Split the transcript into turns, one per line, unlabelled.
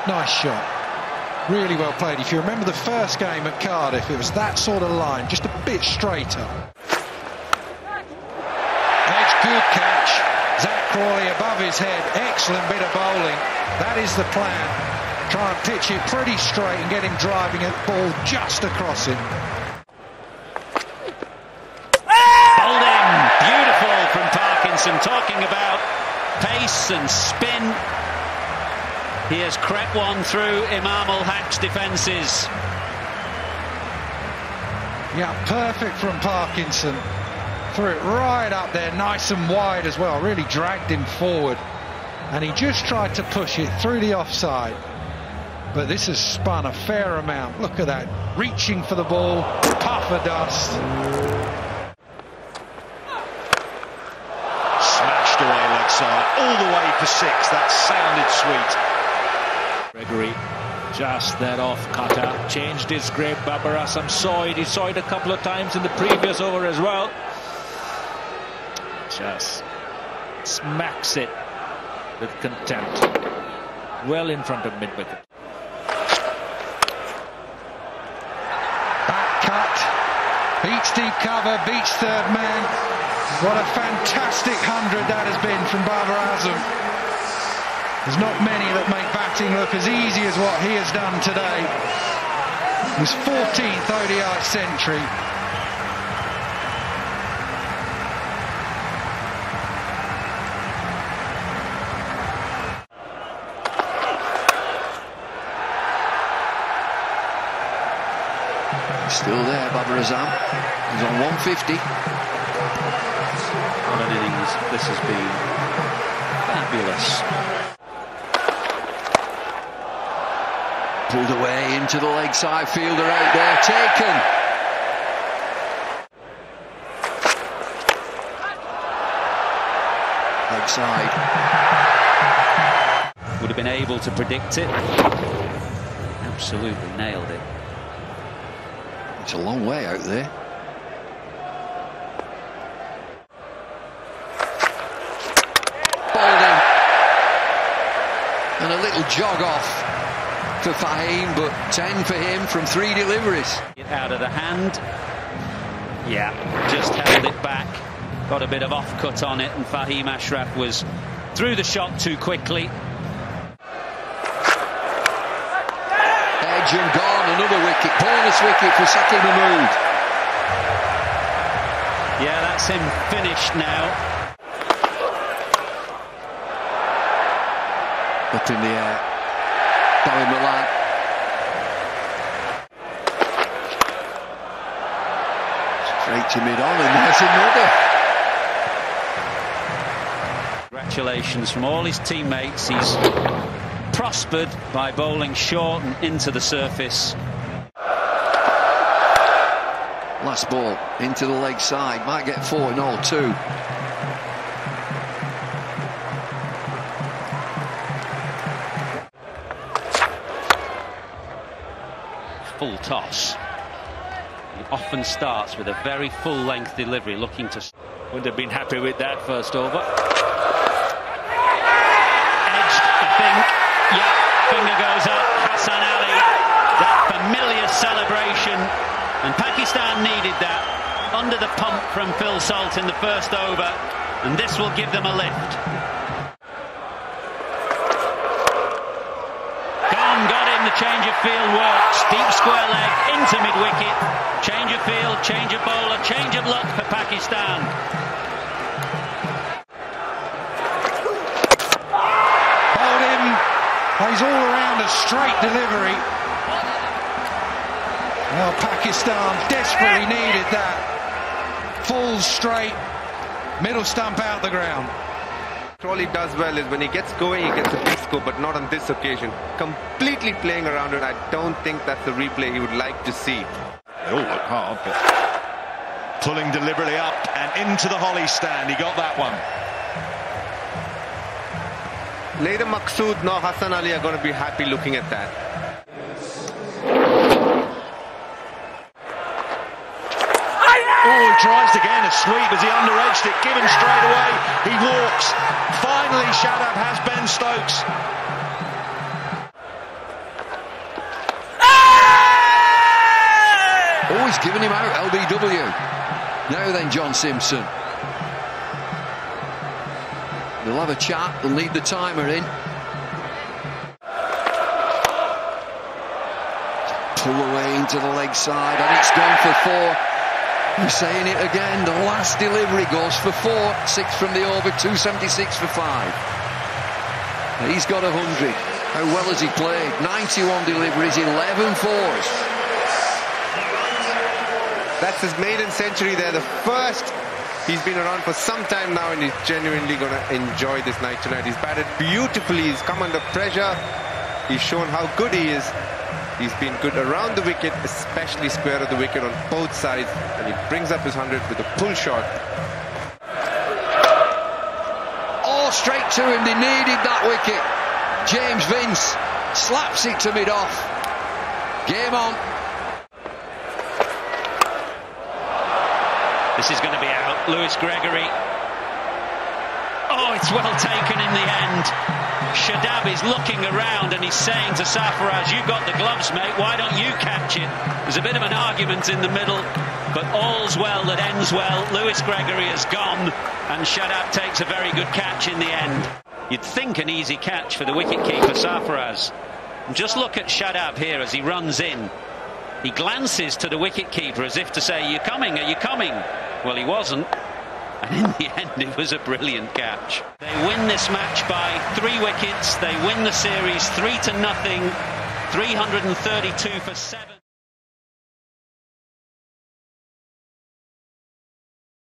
Nice shot. Really well played. If you remember the first game at Cardiff, it was that sort of line, just a bit straighter. Edge, good catch. Zach Crawley above his head. Excellent bit of bowling. That is the plan. Try and pitch it pretty straight and get him driving a ball just across him.
Bowled in. Beautiful from Parkinson. Talking about pace and spin. He has crept one through Imam ul-Haq's defences.
Yeah, perfect from Parkinson. Threw it right up there, nice and wide as well. Really dragged him forward. And he just tried to push it through the offside. But this has spun a fair amount. Look at that. Reaching for the ball. Puff of dust.
Smashed away leg side. All the way for 6. That sounded sweet.
Gregory, just that off cutter, changed his grip. Babar saw it. He saw it a couple of times in the previous over as well. Just smacks it with contempt. Well in front of mid-wicket.
Back cut. Beats deep cover, beats third man. What a fantastic 100 that has been from Babar Azam. There's not many that make batting look as easy as what he has done today. His 14th ODI century.
Still there, Babar Azam. He's on 150.
What an innings this has been. Fabulous.
Pulled away into the leg side, fielder out there, taken. Leg side.
Would have been able to predict it. Absolutely nailed it.
It's a long way out there. Bowled in. And a little jog off for Fahim, but 10 for him from 3 deliveries.
Out of the hand. Yeah, just held it back. Got a bit of off-cut on it, and Fahim Ashraf was through the shot too quickly.
Edge and gone, another wicket. Bonus wicket for Saki Mahmood.
Yeah, that's him finished now.
Up in the air. Barry Milan. Straight to mid-on, and there's another.
Congratulations from all his teammates. He's prospered by bowling short and into the surface.
Last ball into the leg side. Might get 4 in all, 2.
Full toss. He often starts with a very full length delivery, looking to...
Wouldn't have been happy with that first over.
Edged, I think. Yeah, finger goes up. Hassan Ali. That familiar celebration. And Pakistan needed that. Under the pump from Phil Salt in the first over. And this will give them a lift. Got him, the change of field works. Deep square leg into mid-wicket. Change of field, change of bowler, change of luck for Pakistan.
Hold him. He's all around a straight delivery. Well, Pakistan desperately needed that. Falls straight. Middle stump out the ground.
All he does well is when he gets going, he gets a big score, but not on this occasion. Completely playing around it. I don't think that's the replay he would like to see.
They all look hard, but pulling deliberately up and into the Holly stand. He got that one.
Neither Maqsood nor Hassan Ali are going to be happy looking at that.
Oh, he tries again, a sweep as he under-edged it, given straight away. He walks. Finally, Shadab has Ben Stokes.
he's given him out, LBW. Now then, John Simpson. They'll have a chat, they'll lead the timer in. Pull away into the leg side, and it's gone for 4. We're saying it again, the last delivery goes for 4. 6 from the over, 276 for 5. He's got 100. How well has he played? 91 deliveries, 11 fours.
That's his maiden century there, the first. He's been around for some time now, and he's genuinely going to enjoy this night tonight. He's batted beautifully, he's come under pressure, he's shown how good he is. He's been good around the wicket, especially square of the wicket on both sides, and he brings up his 100 with a pull shot.
Oh, straight to him, they needed that wicket. James Vince slaps it to mid-off. Game on.
This is going to be out. Lewis Gregory. Oh, it's well taken in the end. Shadab is looking around and he's saying to Sarfaraz, "You got the gloves, mate, why don't you catch it?" There's a bit of an argument in the middle, but all's well that ends well. Lewis Gregory has gone and Shadab takes a very good catch in the end. You'd think an easy catch for the wicketkeeper Sarfaraz. And just look at Shadab here as he runs in. He glances to the wicketkeeper as if to say, "Are you coming? Are you coming?" Well, he wasn't. And in the end, it was a brilliant catch. They win this match by 3 wickets. They win the series 3-0, 332 for 7.